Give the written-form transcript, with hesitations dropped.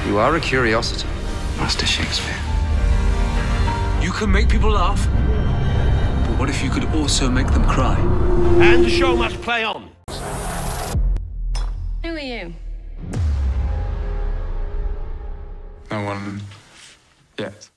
You are a curiosity, Master Shakespeare. You can make people laugh, but what if you could also make them cry? And the show must play on. Who are you? No one yet.